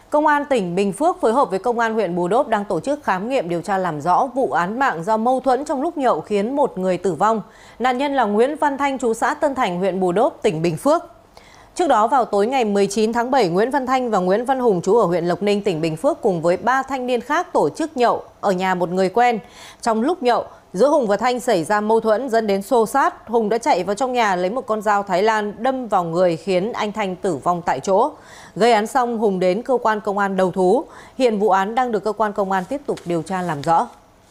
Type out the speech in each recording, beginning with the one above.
Công an tỉnh Bình Phước phối hợp với Công an huyện Bù Đốp đang tổ chức khám nghiệm điều tra làm rõ vụ án mạng do mâu thuẫn trong lúc nhậu khiến một người tử vong. Nạn nhân là Nguyễn Văn Thanh, trú xã Tân Thành, huyện Bù Đốp, tỉnh Bình Phước. Trước đó vào tối ngày 19 tháng 7, Nguyễn Văn Thanh và Nguyễn Văn Hùng, trú ở huyện Lộc Ninh, tỉnh Bình Phước cùng với 3 thanh niên khác tổ chức nhậu ở nhà một người quen. Trong lúc nhậu, giữa Hùng và Thanh xảy ra mâu thuẫn dẫn đến xô xát. Hùng đã chạy vào trong nhà lấy một con dao Thái Lan đâm vào người khiến anh Thanh tử vong tại chỗ. Gây án xong, Hùng đến cơ quan công an đầu thú. Hiện vụ án đang được cơ quan công an tiếp tục điều tra làm rõ.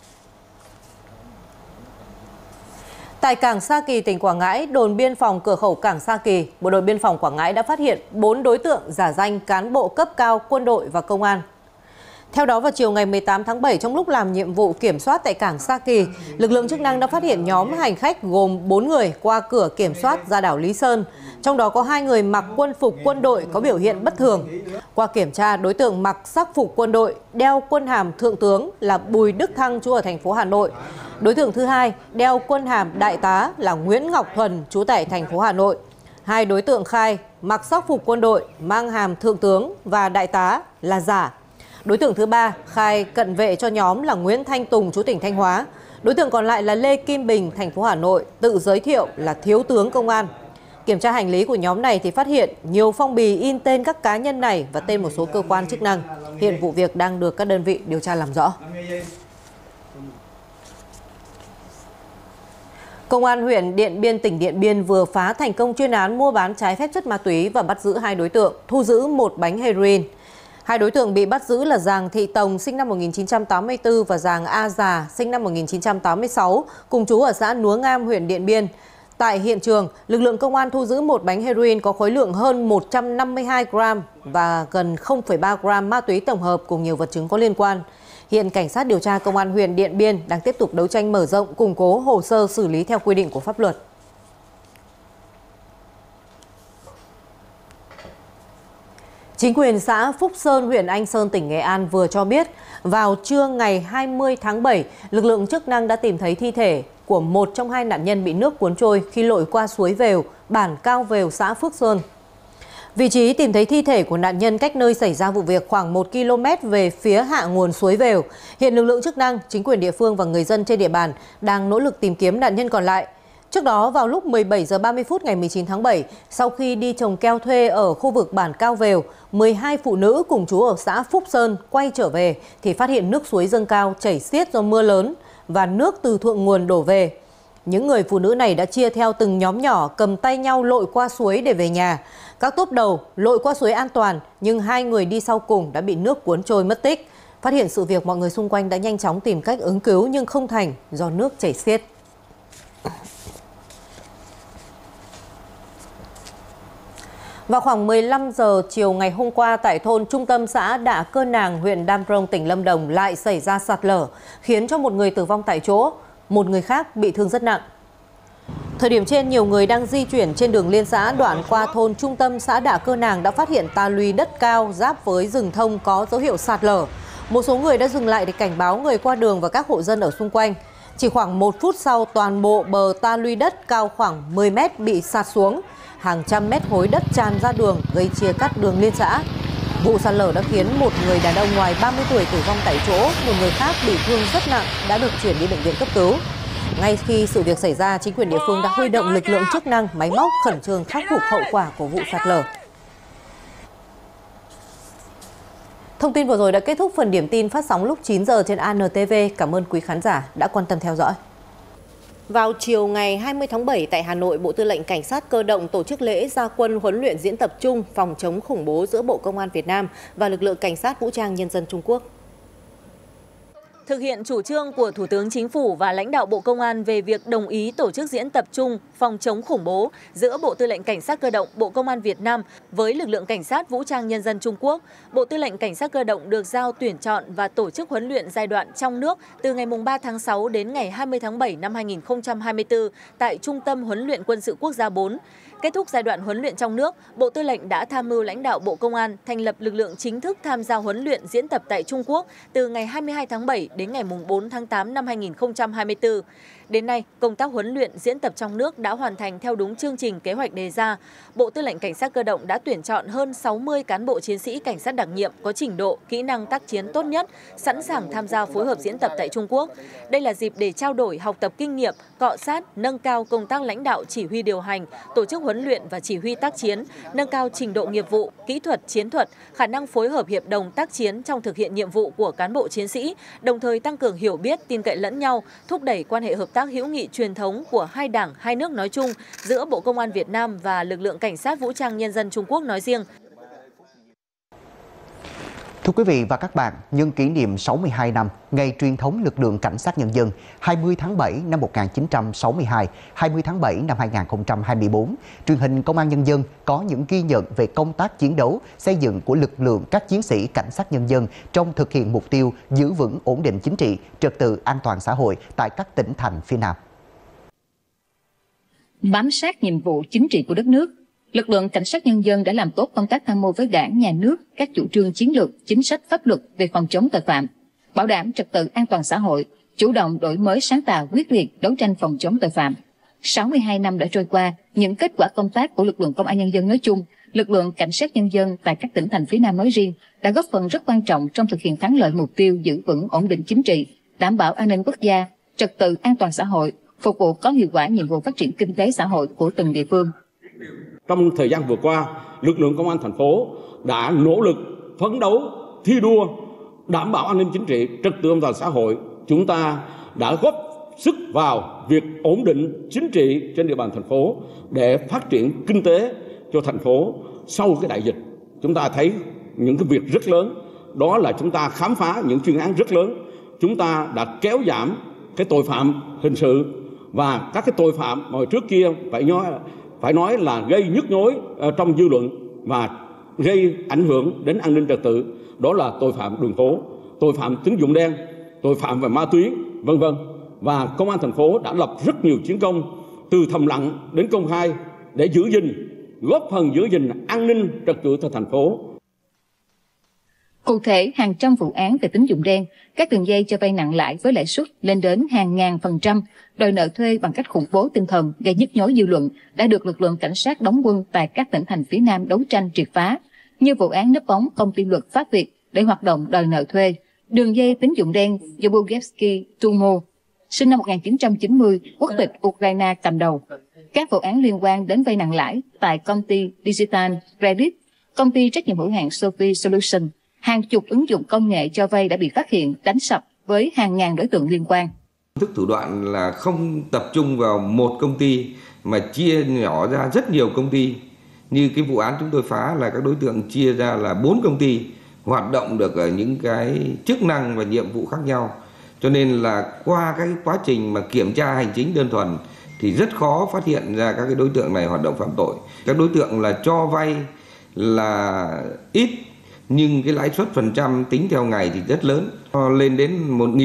Tại cảng Sa Kỳ, tỉnh Quảng Ngãi, đồn biên phòng cửa khẩu cảng Sa Kỳ, Bộ đội biên phòng Quảng Ngãi đã phát hiện 4 đối tượng giả danh cán bộ cấp cao quân đội và công an. Theo đó, vào chiều ngày 18 tháng 7, trong lúc làm nhiệm vụ kiểm soát tại cảng Sa Kỳ, lực lượng chức năng đã phát hiện nhóm hành khách gồm 4 người qua cửa kiểm soát ra đảo Lý Sơn. Trong đó có 2 người mặc quân phục quân đội có biểu hiện bất thường. Qua kiểm tra, đối tượng mặc sắc phục quân đội, đeo quân hàm thượng tướng là Bùi Đức Thăng, trú ở thành phố Hà Nội. Đối tượng thứ hai đeo quân hàm đại tá là Nguyễn Ngọc Thuần, trú tại thành phố Hà Nội. 2 đối tượng khai mặc sắc phục quân đội, mang hàm thượng tướng và đại tá là giả. Đối tượng thứ ba khai cận vệ cho nhóm là Nguyễn Thanh Tùng, trú tỉnh Thanh Hóa. Đối tượng còn lại là Lê Kim Bình, thành phố Hà Nội, tự giới thiệu là thiếu tướng công an. Kiểm tra hành lý của nhóm này thì phát hiện nhiều phong bì in tên các cá nhân này và tên một số cơ quan chức năng. Hiện vụ việc đang được các đơn vị điều tra làm rõ. Công an huyện Điện Biên, tỉnh Điện Biên vừa phá thành công chuyên án mua bán trái phép chất ma túy và bắt giữ 2 đối tượng, thu giữ 1 bánh heroin. 2 đối tượng bị bắt giữ là Giàng Thị Tồng, sinh năm 1984 và Giàng A Già, sinh năm 1986, cùng trú ở xã Núa Ngam, huyện Điện Biên. Tại hiện trường, lực lượng công an thu giữ 1 bánh heroin có khối lượng hơn 152 gram và gần 0,3 gram ma túy tổng hợp cùng nhiều vật chứng có liên quan. Hiện cảnh sát điều tra Công an huyện Điện Biên đang tiếp tục đấu tranh mở rộng, củng cố hồ sơ xử lý theo quy định của pháp luật. Chính quyền xã Phúc Sơn, huyện Anh Sơn, tỉnh Nghệ An vừa cho biết vào trưa ngày 20 tháng 7, lực lượng chức năng đã tìm thấy thi thể của một trong 2 nạn nhân bị nước cuốn trôi khi lội qua suối Vèo, bản Cao Vèo, xã Phước Sơn. Vị trí tìm thấy thi thể của nạn nhân cách nơi xảy ra vụ việc khoảng 1 km về phía hạ nguồn suối Vèo. Hiện lực lượng chức năng, chính quyền địa phương và người dân trên địa bàn đang nỗ lực tìm kiếm nạn nhân còn lại. Trước đó, vào lúc 17 giờ 30 phút ngày 19 tháng 7, sau khi đi trồng keo thuê ở khu vực bản Cao Vèo, 12 phụ nữ cùng trú ở xã Phúc Sơn quay trở về thì phát hiện nước suối dâng cao chảy xiết do mưa lớn và nước từ thượng nguồn đổ về. Những người phụ nữ này đã chia theo từng nhóm nhỏ cầm tay nhau lội qua suối để về nhà. Các tốp đầu lội qua suối an toàn, nhưng 2 người đi sau cùng đã bị nước cuốn trôi mất tích. Phát hiện sự việc, mọi người xung quanh đã nhanh chóng tìm cách ứng cứu nhưng không thành do nước chảy xiết. Vào khoảng 15 giờ chiều ngày hôm qua, tại thôn trung tâm xã Đạ Cơ Nàng, huyện Đam Rông, tỉnh Lâm Đồng lại xảy ra sạt lở, khiến cho một người tử vong tại chỗ, một người khác bị thương rất nặng. Thời điểm trên, nhiều người đang di chuyển trên đường liên xã đoạn qua thôn trung tâm xã Đạ Cơ Nàng đã phát hiện ta luy đất cao giáp với rừng thông có dấu hiệu sạt lở. Một số người đã dừng lại để cảnh báo người qua đường và các hộ dân ở xung quanh. Chỉ khoảng 1 phút sau, toàn bộ bờ ta luy đất cao khoảng 10 mét bị sạt xuống. Hàng trăm mét khối đất tràn ra đường gây chia cắt đường liên xã. Vụ sạt lở đã khiến một người đàn ông ngoài 30 tuổi tử vong tại chỗ, một người khác bị thương rất nặng đã được chuyển đi bệnh viện cấp cứu. Ngay khi sự việc xảy ra, chính quyền địa phương đã huy động lực lượng chức năng, máy móc khẩn trương khắc phục hậu quả của vụ sạt lở. Thông tin vừa rồi đã kết thúc phần điểm tin phát sóng lúc 9 giờ trên ANTV. Cảm ơn quý khán giả đã quan tâm theo dõi. Vào chiều ngày 20 tháng 7 tại Hà Nội, Bộ Tư lệnh Cảnh sát Cơ động tổ chức lễ ra quân huấn luyện diễn tập chung phòng chống khủng bố giữa Bộ Công an Việt Nam và lực lượng Cảnh sát Vũ trang Nhân dân Trung Quốc. Thực hiện chủ trương của Thủ tướng Chính phủ và lãnh đạo Bộ Công an về việc đồng ý tổ chức diễn tập chung phòng chống khủng bố giữa Bộ Tư lệnh Cảnh sát Cơ động, Bộ Công an Việt Nam với lực lượng Cảnh sát Vũ trang Nhân dân Trung Quốc, Bộ Tư lệnh Cảnh sát Cơ động được giao tuyển chọn và tổ chức huấn luyện giai đoạn trong nước từ ngày 3 tháng 6 đến ngày 20 tháng 7 năm 2024 tại Trung tâm Huấn luyện Quân sự Quốc gia 4. Kết thúc giai đoạn huấn luyện trong nước, Bộ Tư lệnh đã tham mưu lãnh đạo Bộ Công an thành lập lực lượng chính thức tham gia huấn luyện diễn tập tại Trung Quốc từ ngày 22 tháng 7 đến ngày 4 tháng 8 năm 2024. Đến nay, công tác huấn luyện diễn tập trong nước đã hoàn thành theo đúng chương trình kế hoạch đề ra. Bộ Tư lệnh Cảnh sát cơ động đã tuyển chọn hơn 60 cán bộ chiến sĩ cảnh sát đặc nhiệm có trình độ, kỹ năng tác chiến tốt nhất, sẵn sàng tham gia phối hợp diễn tập tại Trung Quốc. Đây là dịp để trao đổi, học tập kinh nghiệm, cọ sát, nâng cao công tác lãnh đạo chỉ huy điều hành, tổ chức huấn luyện và chỉ huy tác chiến, nâng cao trình độ nghiệp vụ, kỹ thuật, chiến thuật, khả năng phối hợp hiệp đồng tác chiến trong thực hiện nhiệm vụ của cán bộ chiến sĩ, đồng thời tăng cường hiểu biết, tin cậy lẫn nhau, thúc đẩy quan hệ hợp tác hữu nghị truyền thống của hai đảng, hai nước nói chung, giữa Bộ Công an Việt Nam và lực lượng Cảnh sát Vũ trang Nhân dân Trung Quốc nói riêng. Thưa quý vị và các bạn, nhân kỷ niệm 62 năm ngày truyền thống lực lượng Cảnh sát Nhân dân 20 tháng 7 năm 1962, 20 tháng 7 năm 2024, truyền hình Công an Nhân dân có những ghi nhận về công tác chiến đấu, xây dựng của lực lượng các chiến sĩ Cảnh sát Nhân dân trong thực hiện mục tiêu giữ vững ổn định chính trị, trật tự an toàn xã hội tại các tỉnh thành phía Nam. Bám sát nhiệm vụ chính trị của đất nước, lực lượng Cảnh sát Nhân dân đã làm tốt công tác tham mưu với Đảng, Nhà nước các chủ trương chiến lược, chính sách pháp luật về phòng chống tội phạm, bảo đảm trật tự an toàn xã hội, chủ động đổi mới sáng tạo, quyết liệt đấu tranh phòng chống tội phạm. 62 năm đã trôi qua, những kết quả công tác của lực lượng Công an Nhân dân nói chung, lực lượng Cảnh sát Nhân dân tại các tỉnh thành phía Nam nói riêng đã góp phần rất quan trọng trong thực hiện thắng lợi mục tiêu giữ vững ổn định chính trị, đảm bảo an ninh quốc gia, trật tự an toàn xã hội, phục vụ có hiệu quả nhiệm vụ phát triển kinh tế xã hội của từng địa phương. Trong thời gian vừa qua, lực lượng công an thành phố đã nỗ lực phấn đấu, thi đua, đảm bảo an ninh chính trị, trật tự an toàn xã hội. Chúng ta đã góp sức vào việc ổn định chính trị trên địa bàn thành phố để phát triển kinh tế cho thành phố sau cái đại dịch. Chúng ta thấy những cái việc rất lớn, đó là chúng ta khám phá những chuyên án rất lớn. Chúng ta đã kéo giảm cái tội phạm hình sự và các cái tội phạm mà trước kia phải nói là gây nhức nhối trong dư luận và gây ảnh hưởng đến an ninh trật tự, đó là tội phạm đường phố, tội phạm tín dụng đen, tội phạm về ma túy, vân vân. Và công an thành phố đã lập rất nhiều chiến công từ thầm lặng đến công khai để giữ gìn, góp phần giữ gìn an ninh trật tự tại thành phố. Cụ thể, hàng trăm vụ án về tín dụng đen, các đường dây cho vay nặng lãi với lãi suất lên đến hàng ngàn %, đòi nợ thuê bằng cách khủng bố tinh thần, gây nhức nhối dư luận đã được lực lượng cảnh sát đóng quân tại các tỉnh thành phía Nam đấu tranh triệt phá, như vụ án núp bóng công ty luật Pháp Việt để hoạt động đòi nợ thuê, đường dây tín dụng đen do Bugevsky Tumo, sinh năm 1990, quốc tịch Ukraine cầm đầu, các vụ án liên quan đến vay nặng lãi tại công ty Digital Credit, công ty trách nhiệm hữu hạn Sophie Solution. Hàng chục ứng dụng công nghệ cho vay đã bị phát hiện, đánh sập với hàng ngàn đối tượng liên quan. Thức thủ đoạn là không tập trung vào một công ty mà chia nhỏ ra rất nhiều công ty. Như cái vụ án chúng tôi phá là các đối tượng chia ra là 4 công ty hoạt động được ở những cái chức năng và nhiệm vụ khác nhau. Cho nên là qua cái quá trình mà kiểm tra hành chính đơn thuần thì rất khó phát hiện ra các cái đối tượng này hoạt động phạm tội. Các đối tượng là cho vay là ít, nhưng cái lãi suất phần trăm tính theo ngày thì rất lớn, lên đến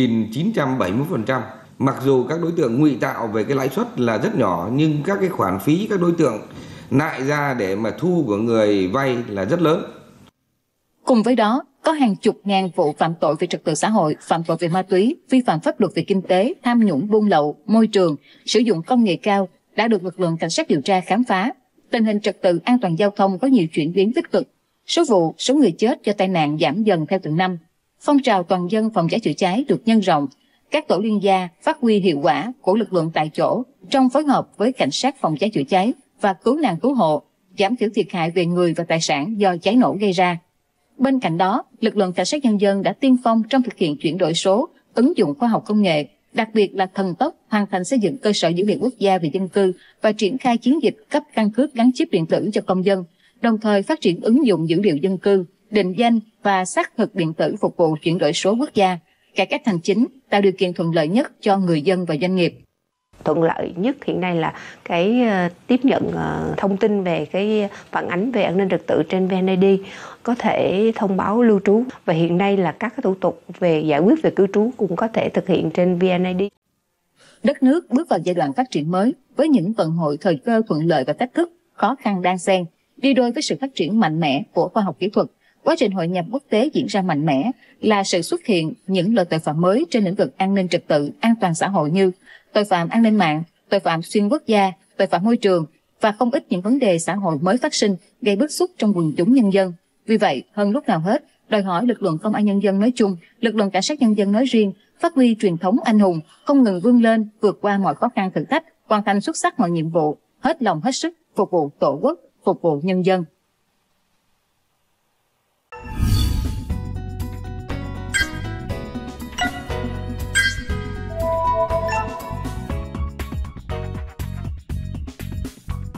1.970%. Mặc dù các đối tượng ngụy tạo về cái lãi suất là rất nhỏ, nhưng các cái khoản phí các đối tượng nại ra để mà thu của người vay là rất lớn. Cùng với đó, có hàng chục ngàn vụ phạm tội về trật tự xã hội, phạm tội về ma túy, vi phạm pháp luật về kinh tế, tham nhũng buôn lậu, môi trường, sử dụng công nghệ cao đã được lực lượng cảnh sát điều tra khám phá. Tình hình trật tự an toàn giao thông có nhiều chuyển biến tích cực. Số vụ, số người chết do tai nạn giảm dần theo từng năm. Phong trào toàn dân phòng cháy chữa cháy được nhân rộng. Các tổ liên gia phát huy hiệu quả của lực lượng tại chỗ trong phối hợp với cảnh sát phòng cháy chữa cháy và cứu nạn cứu hộ, giảm thiểu thiệt hại về người và tài sản do cháy nổ gây ra. Bên cạnh đó, lực lượng cảnh sát nhân dân đã tiên phong trong thực hiện chuyển đổi số, ứng dụng khoa học công nghệ, đặc biệt là thần tốc hoàn thành xây dựng cơ sở dữ liệu quốc gia về dân cư và triển khai chiến dịch cấp căn cước gắn chip điện tử cho công dân, đồng thời phát triển ứng dụng dữ liệu dân cư, định danh và xác thực điện tử phục vụ chuyển đổi số quốc gia, cải cách hành chính, tạo điều kiện thuận lợi nhất cho người dân và doanh nghiệp. Thuận lợi nhất hiện nay là cái tiếp nhận thông tin về cái phản ánh về an ninh trật tự trên VNID, có thể thông báo lưu trú, và hiện nay là các cái thủ tục về giải quyết về cư trú cũng có thể thực hiện trên VNID. Đất nước bước vào giai đoạn phát triển mới với những vận hội, thời cơ thuận lợi và thách thức, khó khăn đan xen, đi đôi với sự phát triển mạnh mẽ của khoa học kỹ thuật. Quá trình hội nhập quốc tế diễn ra mạnh mẽ là sự xuất hiện những loại tội phạm mới trên lĩnh vực an ninh trật tự, an toàn xã hội như tội phạm an ninh mạng, tội phạm xuyên quốc gia, tội phạm môi trường và không ít những vấn đề xã hội mới phát sinh gây bức xúc trong quần chúng nhân dân. Vì vậy, hơn lúc nào hết, đòi hỏi lực lượng công an nhân dân nói chung, lực lượng cảnh sát nhân dân nói riêng phát huy truyền thống anh hùng, không ngừng vươn lên, vượt qua mọi khó khăn thử thách, hoàn thành xuất sắc mọi nhiệm vụ, hết lòng hết sức phục vụ Tổ quốc, phục vụ nhân dân.